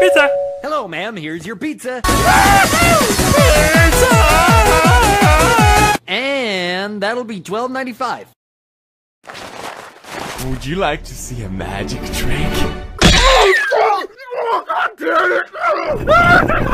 Pizza! Hello, ma'am. Here's your pizza. Pizza! And that'll be $12.95. Would you like to see a magic trick? God damn it!